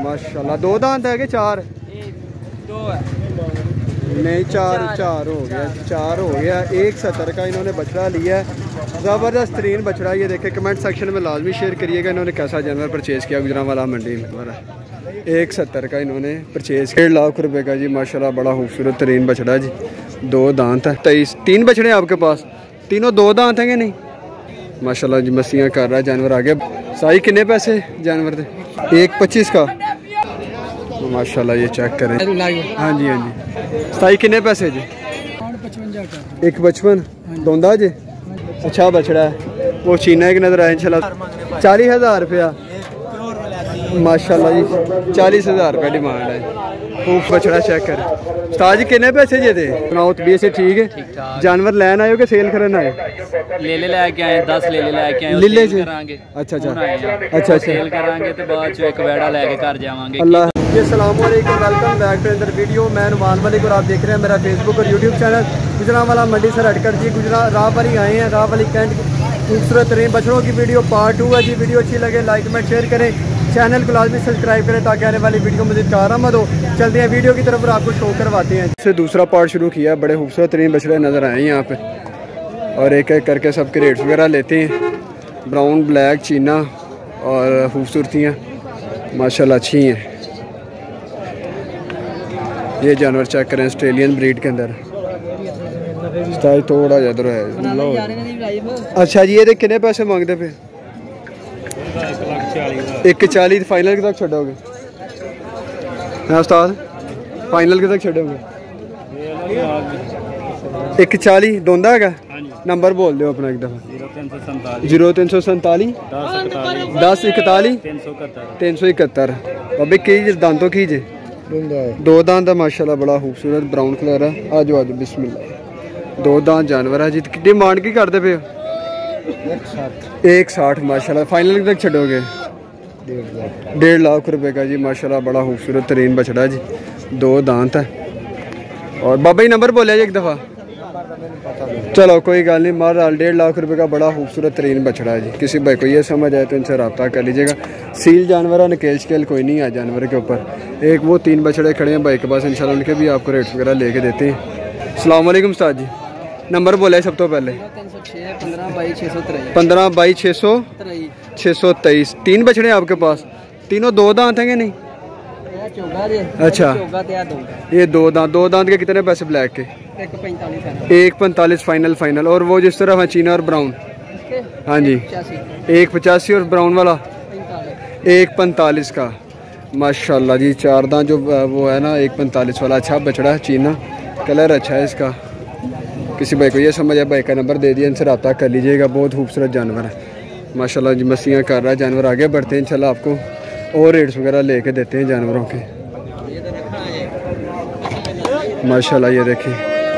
माशाल्लाह। दो दांत है कि चार? दो है। नहीं चार हो गया, 4 हो गया। 170 का इन्होंने बछड़ा लिया है, ज़बरदस्त तरीन बछड़ा। ये देखे, कमेंट सेक्शन में लाजमी शेयर करिएगा इन्होंने कैसा जानवर परचेज़ किया गुजरांवाला मंडी में। हमारा 170 का इन्होंने परचेज़ किया, 1.5 लाख रुपए का जी। माशाल्लाह बड़ा खूबसूरत तरीन बछड़ा जी। 2 दांत है। 3 बछड़े आपके पास? तीनों 2 दांत हैं कि नहीं? माशाल्लाह जी मस्तियाँ कर रहा है जानवर। आगे साई कितने पैसे जानवर थे? 1.25 का माशाल्लाह। ये चेक करें। हाँ जी हाँ जी। साई कितने पैसे जी? 1.55 दोंदा जी। अच्छा बछड़ा है। वो चीना एक नज़र आया इंशाल्लाह। 40,000 रुपया माशाल्लाह जी। 40,000 रुपया डिमांड है। खूब बछड़ा चेक कर। ताज कितने पैसे जे थे? सुनाओ तबीयत से ठीक है? जानवर लैन आए हो कि सेल करने आए? ले लेके आए 10 ले लेके आए। लीले से? अच्छा अच्छा सेल करांगे तो बाद च एक वेड़ा लेके घर जावांगे। अल्लाह जी। अस्सलाम वालेकुम, welcome back to other video. मैं नुमान मलिक और आप देख रहे हैं मेरा फेसबुक और यूट्यूब चैनल गुजरांवाला मंडी से हटकर जी। राहवाली आए हैं, राहवाली कैंट खूबसूरत तरीन बछड़ों की वीडियो पार्ट 2 है जी। वीडियो अच्छी लगे लाइक कमेंट शेयर करें, चैनल को लाजमी सब्सक्राइब करें ताकि आने वाली वीडियो मज़ीद कारआमद हो। चलते हैं वीडियो की तरफ और आपको शो करवाते हैं। इससे दूसरा पार्ट शुरू किया। बड़े खूबसूरत तरीन बछड़े नज़र आए यहाँ पे और एक एक करके सबके रेट्स वगैरह लेते हैं। ब्राउन, ब्लैक, चीना और खूबसूरतियाँ माशाल्लाह अच्छी हैं। ये जानवर चेक करें, ऑस्ट्रेलियन ब्रीड के अंदर स्टाइल थोड़ा ज़्यादा है। अच्छा जी, ये कितने पैसे मांगते पे? 1.40 फाइनल के तक छोड़ोगे? हाँ उस्ताद, फाइनल के तक छोड़ोगे? 1.40 दोंदा है? नंबर बोल दो अपना एक दफ़ा। 0347 10 41 371। अभी की दांतों कीजिए? 2 दांत है माशाल्लाह। बड़ा खूबसूरत ब्राउन कलर है। आज बिस्मिल्लाह। 2 दांत जानवर है जी। डिमांड की करते पे? 160 माशाल्लाह। फाइनल तक छोड़ोगे? 1.5 लाख रुपए का जी। माशाल्लाह बड़ा खूबसूरत तरीन बछड़ा जी। 2 दांत है। और बाबा ही नंबर बोले जी एक दफ़ा। चलो कोई गल नहीं, मार 1.5 लाख रुपए का बड़ा खूबसूरत तरीन बछड़ा है जी। किसी भाई को ये समझ आए तो इनसे रब्ता कर लीजिएगा। सील जानवर है, नकेल शकेल कोई नहीं है जानवर के ऊपर। एक वो 3 बछड़े खड़े हैं भाई के पास, इंशाल्लाह उनके भी आपको रेट वगैरह लेके देते हैं। अस्सलाम वालेकुम उस्ताद जी। नंबर बोले सब तो पहले? 15 बाई 623। 3 बछड़े आपके पास? तीनों 2 दांत हैं कि नहीं? अच्छा, ये 2 दांत। 2 दांत के कितने पैसे ब्लैक के? 1.45 फाइनल। और वो जिस तरह है चीना और ब्राउन? हाँ जी 1.85 और ब्राउन वाला 1.45 का माशाल्लाह जी। 4 दांत जो वो है ना 1.45 वाला। अच्छा बछड़ा है, चीना कलर अच्छा है इसका। किसी भाई को ये समझ आए भाई का नंबर दे दिया, इनसे रब्ता कर लीजिएगा। बहुत खूबसूरत जानवर है माशाल्लाह जी। मस्तियाँ कर रहा है जानवर। आगे बढ़ते हैं इंशाल्लाह, आपको और रेट्स वगैरह लेके देते हैं जानवरों के माशाल्लाह। ये देखिए,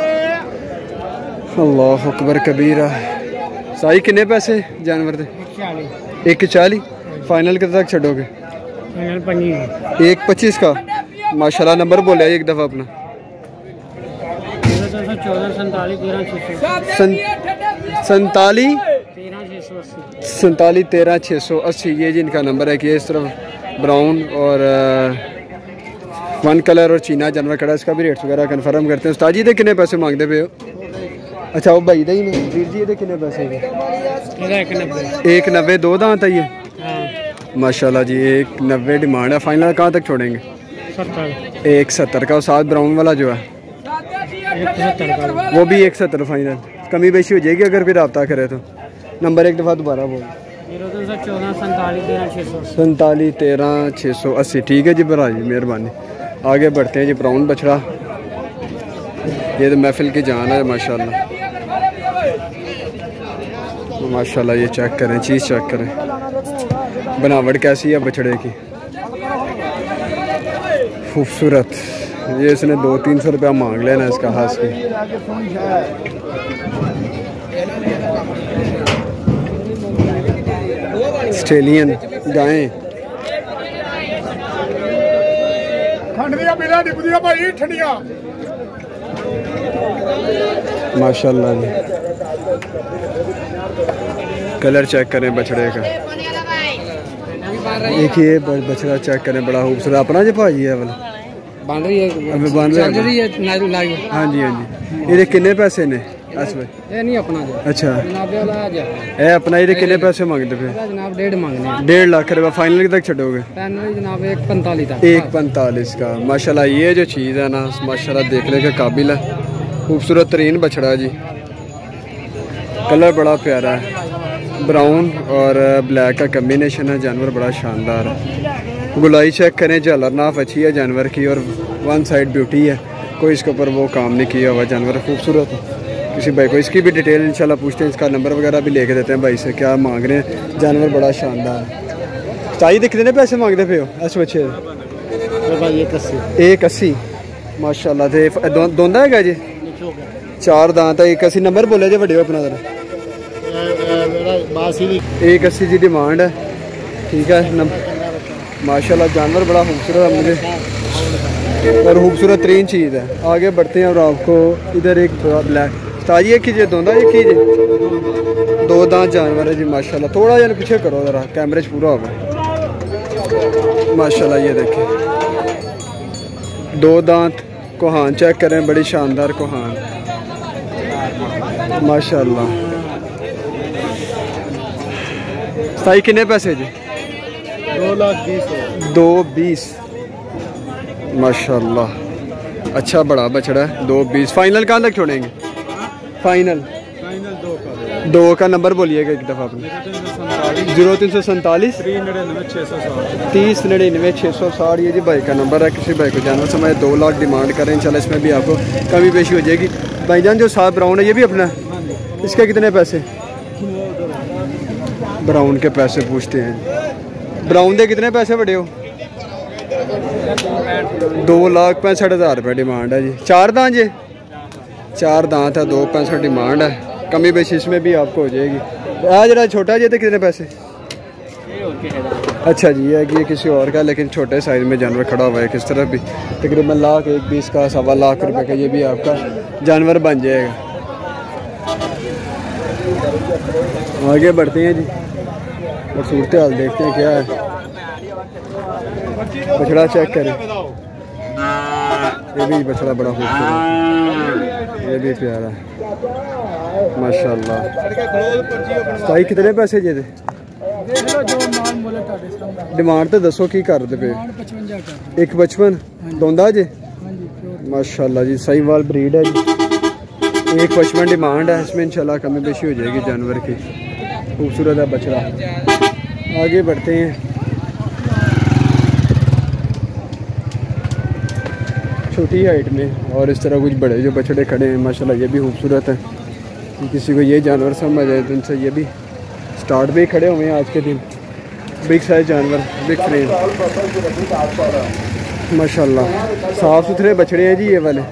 अल्लाह अकबर कबीरा। साई कितने पैसे जानवर थे? 1.40 फाइनल के तक छोड़ोगे? 1.25 का माशाल्लाह। नंबर बोले एक दफ़ा अपना। 47 13 680। ये जी इनका नंबर है कि इस तरफ ब्राउन और 1 कलर और चीना जानवर खड़ा। इसका भी रेट्स वगैरह कंफर्म करते हैं। उस्ताद जी दे कितने पैसे मांगते पे हो? अच्छा वो भाई दे ही नहीं। वीर जी दे कितने पैसे? 1.90। 2 दांत है ये माशाल्लाह जी। 1.90 डिमांड है। फाइनल कहाँ तक छोड़ेंगे? 1.70 का। साथ ब्राउन वाला जो है वो भी 1.70 फाइनल। कमी बेशी हो जाएगी अगर फिर रब्ता करे तो। नंबर एक दफ़ा दोबारा बोल। 47 13 680। ठीक है जी भरा जी, मेहरबानी। आगे बढ़ते हैं जी। ब्राउन बछड़ा, ये तो महफिल की जान है माशाल्लाह। माशाल्लाह ये चेक करें, चीज़ चेक करें, बनावट कैसी है बछड़े की, खूबसूरत। ये इसने 200-300 रुपया मांग लेना इसका हाथ की। ऑस्ट्रेलियन गायें माशाल्लाह जी। कलर चेक करें बछड़े का, एक ये बछड़ा चेक करें, बड़ा खूबसूरत अपना जो भाजी है वाला बन रही है, बन रही है। हाँ जी हाँ जी। ये किन्ने पैसे ने इस वे? ये नहीं अपना जो। अच्छा जनाब वाला ये अपना, ये किन्ने पैसे मांगते पे? जनाब 1.5 मांगने। 1.5 लाख रुपये फाइनल तक छोड़ोगे? फाइनल जनाब 1.45 तक। 1.45 का। माशाल्लाह ये जो चीज़ है ना माशाल्लाह देखने के काबिल है। खूबसूरत तरीन बछड़ा जी, कलर बड़ा प्यारा है, ब्राउन और ब्लैक का कम्बिनेशन है। जानवर बड़ा शानदार है। गुलाई चेक करें, झालरनाफ अच्छी है जानवर की और वन साइड ब्यूटी है, कोई इसके ऊपर वो काम नहीं किया हुआ। जानवर खूबसूरत है। किसी भाई को इसकी भी डिटेल इंशाल्लाह पूछते हैं, इसका नंबर वगैरह भी लेके देते हैं भाई से क्या मांग रहे हैं। जानवर बड़ा शानदार है। चाहिए दिखते ने पैसे मांगते पे हो ऐसे बच्चे? 180 माशाल्लाह। थे दोंदा है जी? 4 दांत है। 180 नंबर बोले जो बड़े अपना जरा। 180 की डिमांड है, ठीक है। माशाल्लाह जानवर बड़ा खूबसूरत है मुझे और खूबसूरत तरीन चीज़ है। आगे बढ़ते हैं और आपको इधर एक ब्लैक ताजी एक कीजिए, दोंदा एक कीजिए। 2 दांत जानवर है जी माशाल्लाह। थोड़ा जरा पीछे करो ज़रा, कैमरे पूरा होगा माशाल्लाह। ये देखें 2 दांत। कोहान चेक करें, बड़ी शानदार कोहान माशाल्लाह। साई कितने पैसे जी? 2,20 माशाल्लाह। अच्छा बड़ा बछड़ा है। 2,20 फाइनल कहाँ तक छोड़ेंगे? फाइनल 2 का नंबर बोलिएगा एक दफ़ा अपने। 0347 30 99 660 ये जी भाई का नंबर है। किसी भाई को जानवर समझ 2 लाख डिमांड करें इंशाल्लाह, इसमें भी आपको कमी पेशी हो जाएगी। भाईजान जो साफ ब्राउन है ये भी अपना है, इसके कितने पैसे? ब्राउन के पैसे पूछते हैं। ब्राउन के कितने पैसे बड़े हो? 2,65,000 रुपये डिमांड है जी। 4 दांत जी? 4 दांत है, 2,65 डिमांड है। कमी बेशी इसमें भी आपको हो जाएगी। आज जरा छोटा जी तो कितने पैसे? अच्छा जी ये कि ये किसी और का, लेकिन छोटे साइज में जानवर खड़ा हुआ है किस तरफ भी। तकरीबन 1,20,000 का, 1.25 लाख रुपए का ये भी आपका जानवर बन जाएगा। आगे बढ़ते हैं जी और सूरत हाल देखते हैं क्या है। बछड़ा चेक करें, ये भी बछड़ा बड़ा खूबसूरत, ये भी प्यारा है माशाल्लाह। साई कितने पैसे जे थे? डिमांड तो दसो की कर दे पे? 1,55 दोंदा जे माशाल्लाह जी। सही वाल ब्रीड है जी। 1,55 डिमांड है, इसमें इंशाल्लाह कमी बेशी हो जाएगी जानवर की। खूबसूरत है बछड़ा। आगे बढ़ते हैं। छोटी हाइट में और इस तरह कुछ बड़े जो बछड़े खड़े हैं माशाल्लाह, ये भी खूबसूरत है। किसी को ये जानवर समझ आए तो इनसे ये भी स्टार्ट भी खड़े हुए हैं आज के दिन। बिग साइज जानवर, बिग फ्रेम माशाल्लाह। साफ़ सुथरे बछड़े हैं जी ये वाले,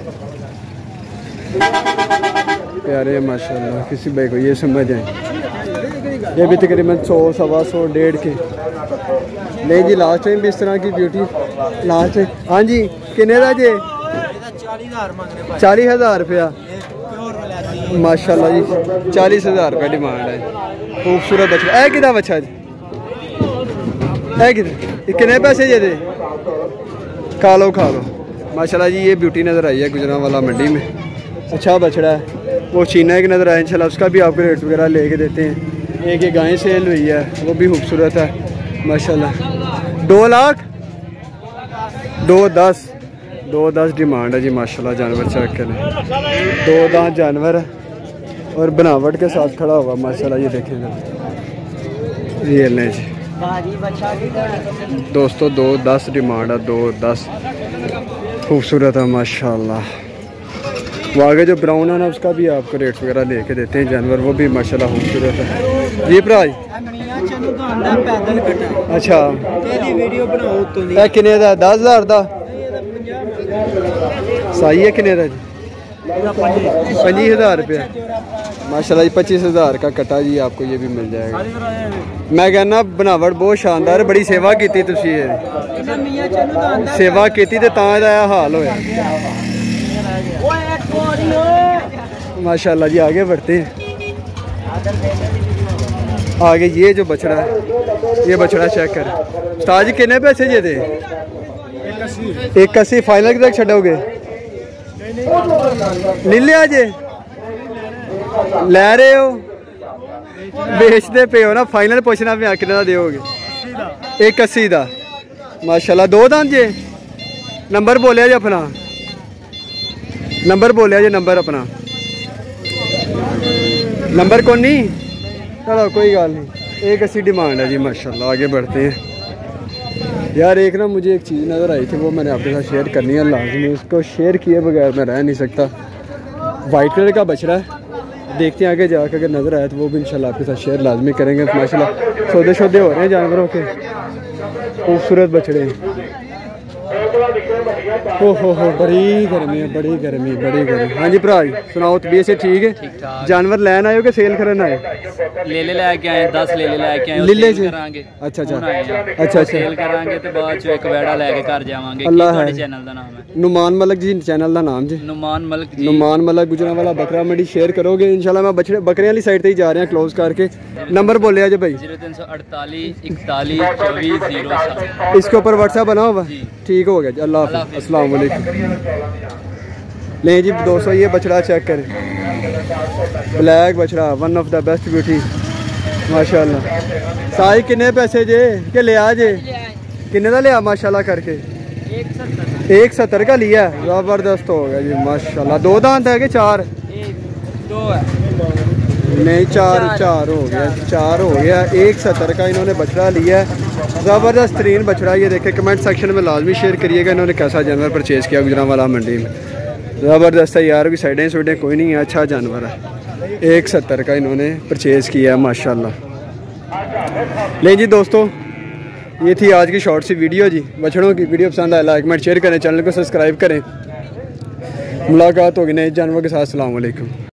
प्यारे हैं माशाल्लाह। किसी भाई को ये समझ आए। ये भी तकरीबन 100, 125, 1.5 के नहीं जी। लास्ट टाइम भी इस तरह की ब्यूटी लास्ट टाइम। हाँ जी किन्ने का जी? 40,000 रुपया माशाल्लाह जी। 40,000 रुपया डिमांड है। खूबसूरत बच्चा है कि बच्चा जी है कि कितने पैसे जे दे? खा लो माशाल्लाह जी। ये ब्यूटी नज़र आई है गुजरांवाला मंडी में। अच्छा बछड़ा है। वो चीना एक नज़र आया इंशाल्लाह, उसका भी आपको रेट वगैरह लेके देते हैं। एक ये गाय सेल हुई है, वो भी खूबसूरत है माशाल्लाह। 2 लाख 2,10 डिमांड है जी माशाल्लाह। जानवर चेक करें, 2 दांत जानवर है और बनावट के साथ खड़ा हुआ माशाल्लाह। ये देखेंगे ये लें जी दोस्तों। 2,10 डिमांड है, 2,10 खूबसूरत है माशाल्लाह। वो आगे जो ब्राउन है ना उसका भी आपको रेट वगैरह लेके देते हैं जानवर, वो भी माशाल्लाह खूबसूरत है जी। भरा अच्छा किन्ने का? 10,000 का सही है। किन्ने का जी? 25,000 रुपया माशाल्लाह जी। 25,000 का कटा जी आपको ये भी मिल जाएगा। मैं कहना बनावट बहुत शानदार है। बड़ी सेवा की तुसी, सेवा की तो हाल होया माशाल्लाह जी। आगे बढ़ते हैं। आगे ये जो बछड़ा है ये बछड़ा चेक कर उस्ताद जी कितने पैसे जे थे 81 फाइनल तक छड़ोगे नीले जे लै रहे हो बेचते पे हो ना फाइनल पूछना भी कितने का दोगे 81 का माशाल्लाह दो दांत जे नंबर बोलिया जी अपना नंबर बोलिया जी नंबर अपना नंबर कौन नहीं चलो कोई गल नहीं 81 डिमांड है जी माशाल्लाह आगे बढ़ते हैं यार एक ना मुझे एक चीज़ नज़र आई थी वो मैंने आपके साथ शेयर करनी है लाजमी उसको शेयर किए बगैर मैं रह नहीं सकता वाइट कलर का बछड़ा है देखते हैं आगे जाकर अगर नज़र आया तो वो भी इंशाल्लाह आपके साथ शेयर लाजमी करेंगे माशाल्लाह सौदे शौदे हो रहे हैं जानवरों के खूबसूरत बछड़े ओहो बड़ी गर्मी है बड़ी गर्मी हाँ जी भरा जी सुनाओ तबीयत से ठीक है जानवर लैन आए हो कि सेल करन आए लेले लैके आए 10 लेले लैके आए लीले सेल से करांगे अच्छा अच्छा सेल करांगे ते बाद च एक वेड़ा लेके घर जावांगे अल्लाह है चैनल दा नाम है नुमान मलक जी चैनल का नाम जी नुमान मलक जी नुमान मलक गुजरांवाला बकरा मंडी शेयर करोगे इंशाल्लाह मैं बछड़े बकरे वाली साइड से ही जा रहे हैं क्लोज करके नंबर बोलिया जी भाई 0348 41 24 07 इसके ऊपर व्हाट्सएप बना हुआ ठीक हो गया जी अल्लाह हाफ़िज़ अस्सलाम वालेकुम ले जी दोस्तों ये बछड़ा चेक करें ब्लैक बछड़ा one of the best beauty माशाल्लाह साई किन्ने पैसे जे के लिया जे किन्ने का लिया माशाल्लाह करके 170 का लिया ज़बरदस्त हो गया जी माशाल्लाह दो दांत है कि चार नहीं चार हो गया 170 का इन्होंने बछड़ा लिया है ज़बरदस्त तरीन बछड़ा ये देखे कमेंट सेक्शन में लाजमी शेयर करिएगा इन्होंने कैसा जानवर परचेज़ किया गुजरांवाला मंडी में ज़बरदस्त है यार की साइडें सुइडें कोई नहीं है अच्छा जानवर है 170 का इन्होंने परचेज़ किया है माशाल्लाह ले जी दोस्तों ये थी आज की शॉर्ट सी वीडियो जी बछड़ों की वीडियो पसंद आए लाइक कमेंट शेयर करें चैनल को सब्सक्राइब करें मुलाकात होगी नए जानवर के साथ अस्सलाम वालेकुम।